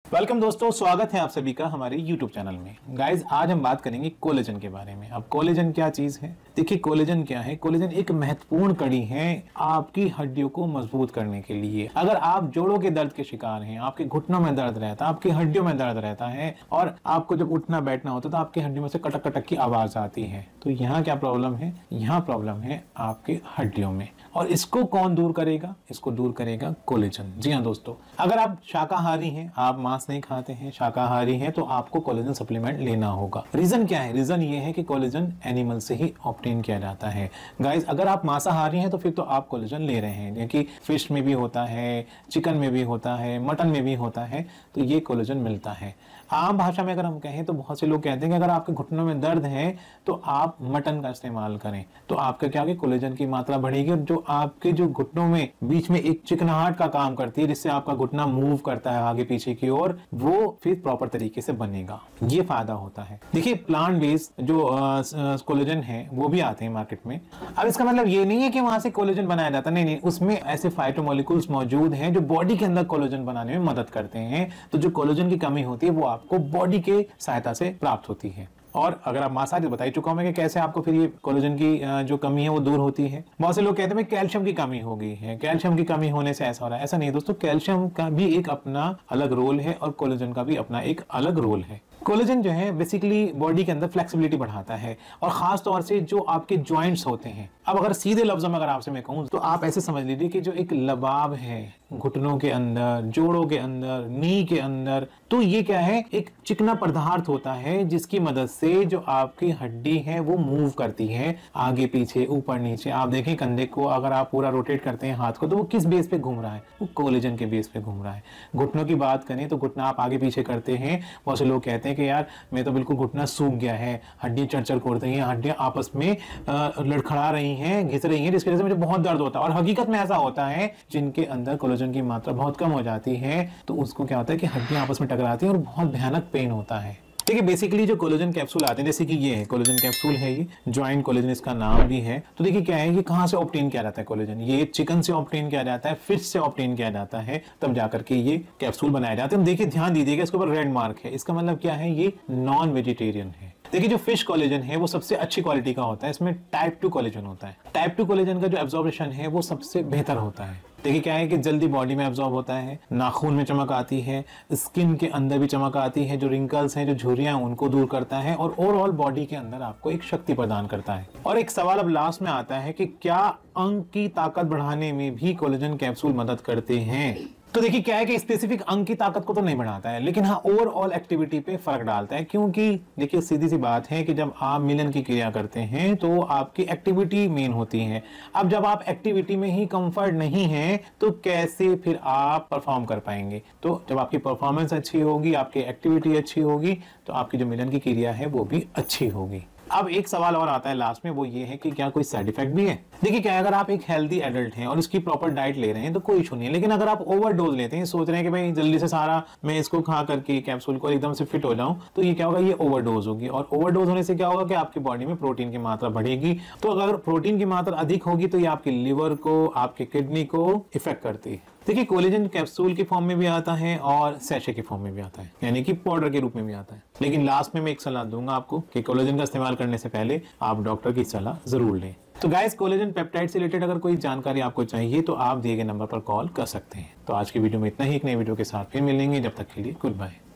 Welcome दोस्तों, स्वागत है आप सभी का हमारे YouTube चैनल में। गाइज आज हम बात करेंगे कोलेजन के बारे में। अब कोलेजन क्या चीज है? देखिए कोलेजन क्या है। कोलेजन एक महत्वपूर्ण कड़ी है आपकी हड्डियों को मजबूत करने के लिए। अगर आप जोड़ों के दर्द के शिकार हैं, आपके घुटनों में दर्द रहता है, आपकी हड्डियों में दर्द रहता है और आपको जब उठना बैठना होता है तो आपकी हड्डियों में से कटक कटक की आवाज आती है, तो यहाँ क्या प्रॉब्लम है? यहाँ प्रॉब्लम है आपके हड्डियों में। और इसको कौन दूर करेगा? इसको दूर करेगा कोलेजन। जी हाँ दोस्तों, अगर आप शाकाहारी हैं, आप मांस नहीं खाते हैं, शाकाहारी हैं, तो आपको कोलेजन सप्लीमेंट लेना होगा। रीजन क्या है? रीजन ये है कि कोलेजन एनिमल से ही ऑब्टेन किया जाता है। गाइस अगर आप मांसाहारी हैं तो फिर तो आप कोलेजन ले रहे हैं, क्योंकि फिश में भी होता है, चिकन में भी होता है, मटन में भी होता है, तो ये कोलेजन मिलता है। आम भाषा में अगर हम कहें तो बहुत से लोग कहते हैं कि अगर आपके घुटनों में दर्द है तो आप मटन का इस्तेमाल करें, तो आपका क्या होगा? कोलेजन की मात्रा बढ़ेगी और जो आपके जो घुटनों में बीच में एक चिकनाहट का काम करती है, जिससे आपका घुटना मूव करता है आगे पीछे की ओर, वो फिर प्रॉपर तरीके से बनेगा। ये फायदा होता है। देखिए प्लांट बेस्ड जो कोलेजन है वो भी आते हैं मार्केट में। अब इसका मतलब ये नहीं है कि वहां से कोलेजन बनाया जाता, नहीं, उसमें ऐसे फाइटोमोलिक्यूल्स मौजूद हैं जो बॉडी के अंदर कोलेजन बनाने में मदद करते हैं। तो जो कोलेजन की कमी होती है वो आपको बॉडी के सहायता से प्राप्त होती है। और अगर आप मासाज बता ही चुका हूं कि कैसे आपको फिर ये कोलेजन की जो कमी है वो दूर होती है। बहुत से लोग कहते हैं कैल्शियम की कमी हो गई है, कैल्शियम की कमी होने से ऐसा हो रहा है। ऐसा नहीं है दोस्तों, कैल्शियम का भी एक अपना अलग रोल है और कोलेजन का भी अपना एक अलग रोल है। कोलेजन जो है बेसिकली बॉडी के अंदर फ्लेक्सिबिलिटी बढ़ाता है और खास तौर से जो आपके जॉइंट्स होते हैं। अब अगर सीधे लफ्जों में अगर आपसे मैं कहूं तो आप ऐसे समझ लीजिए कि जो एक लबाब है घुटनों के अंदर, जोड़ों के अंदर, नी के अंदर, तो ये क्या है? एक चिकना पदार्थ होता है जिसकी मदद से जो आपकी हड्डी है वो मूव करती है आगे पीछे, ऊपर नीचे। आप देखें कंधे को अगर आप पूरा रोटेट करते हैं हाथ को, तो वो किस बेस पे घूम रहा है? वो कोलेजन के बेस पे घूम रहा है। घुटनों की बात करें तो घुटना आप आगे पीछे करते हैं, बहुत से लोग कहते हैं कि यार मैं तो बिल्कुल घुटना सूख गया है, हड्डियां चरचर कोड़ रही हैं, हड्डियां आपस में लड़खड़ा रही हैं, घिस रही हैं, जिसकी वजह से मुझे बहुत दर्द होता है। और हकीकत में ऐसा होता है जिनके अंदर कोलेजन की मात्रा बहुत कम हो जाती है तो उसको क्या होता है कि हड्डियां आपस में टकराती हैं और बहुत भयानक पेन होता है। देखिए बेसिकली जो कोलेजन कैप्सूल आते हैं, जैसे कि ये है कोलेजन कैप्सूल है, ये जॉइंट कोलेजन इसका नाम भी है। तो देखिए क्या है, ये कहां से ऑब्टेन किया जाता है कोलेजन? ये चिकन से ऑब्टेन किया जाता है, फिश से ऑब्टेन किया जाता है, तब जाकर के ये कैप्सूल बनाए जाते हैं। देखिए ध्यान दीजिएगा, इसके ऊपर रेड मार्क है, इसका मतलब क्या है? ये नॉन वेजिटेरियन है। देखिए जो फिश कोलेजन है वो सबसे अच्छी क्वालिटी का होता है, इसमें टाइप 2 कोलेजन होता है। टाइप 2 कोलेजन का जो एब्जॉर्प्शन है वो सबसे बेहतर होता है। देखिए क्या है कि जल्दी बॉडी में एब्जॉर्ब होता है, नाखून में चमक आती है, स्किन के अंदर भी चमक आती है, जो रिंकल्स हैं, जो झुर्रियां हैं, उनको दूर करता है और ओवरऑल बॉडी के अंदर आपको एक शक्ति प्रदान करता है। और एक सवाल अब लास्ट में आता है कि क्या अंग की ताकत बढ़ाने में भी कोलेजन कैप्सूल मदद करते हैं? तो देखिए क्या है कि स्पेसिफिक अंग की ताकत को तो नहीं बढ़ाता है, लेकिन हाँ ओवरऑल एक्टिविटी पे फर्क डालता है। क्योंकि देखिए सीधी सी बात है कि जब आप मिलन की क्रिया करते हैं तो आपकी एक्टिविटी मेन होती है। अब जब आप एक्टिविटी में ही कंफर्ट नहीं है तो कैसे फिर आप परफॉर्म कर पाएंगे? तो जब आपकी परफॉर्मेंस अच्छी होगी, आपकी एक्टिविटी अच्छी होगी, तो आपकी जो मिलन की क्रिया है वो भी अच्छी होगी। अब एक सवाल और आता है लास्ट में, वो ये है कि क्या कोई साइड इफेक्ट भी है? देखिए क्या है, अगर आप एक हेल्दी एडल्ट हैं और इसकी प्रॉपर डाइट ले रहे हैं तो कोई इशू नहीं है। लेकिन अगर आप ओवरडोज लेते हैं, सोच रहे हैं कि भाई जल्दी से सारा मैं इसको खा करके कैप्सूल को एकदम से फिट हो जाऊं, तो ये क्या होगा? ये ओवरडोज होगी। और ओवरडोज होने से क्या होगा कि आपकी बॉडी में प्रोटीन की मात्रा बढ़ेगी। तो अगर प्रोटीन की मात्रा अधिक होगी तो ये आपके लिवर को, आपके किडनी को इफेक्ट करती है। देखिए कोलेजन कैप्सूल की फॉर्म में भी आता है और सैशे की फॉर्म में भी आता है, यानी कि पाउडर के रूप में भी आता है। लेकिन लास्ट में मैं एक सलाह दूंगा आपको कि कोलेजन का इस्तेमाल करने से पहले आप डॉक्टर की सलाह जरूर लें। तो गाइस कोलेजन पेप्टाइड से रिलेटेड अगर कोई जानकारी आपको चाहिए तो आप दिए गए नंबर पर कॉल कर सकते हैं। तो आज की वीडियो में इतना ही, एक नई वीडियो के साथ फिर मिलेंगे, जब तक के लिए गुड बाय।